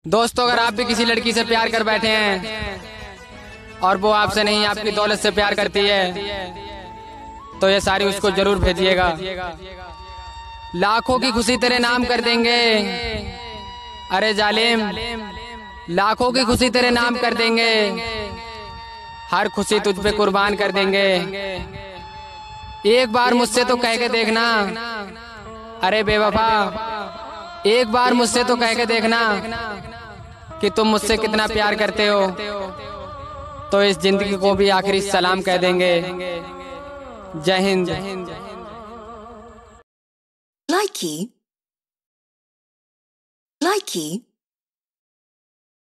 दोस्तों, अगर आप भी किसी लड़की से प्यार कर बैठे हैं और वो आपसे नहीं आपकी दौलत से प्यार करती है तो ये सारी उसको जरूर भेजिएगा। लाखों की खुशी तेरे नाम कर देंगे, अरे जालिम, लाखों की खुशी तेरे नाम कर देंगे, हर खुशी तुझ पे कुर्बान कर देंगे। एक बार मुझसे तो कह के देखना, अरे बेवफा, एक बार मुझसे तो कह के देखना कि तुम मुझसे कितना प्यार करते हो, तो इस जिंदगी को भी आखिरी सलाम कह देंगे। जय हिंद। Likey.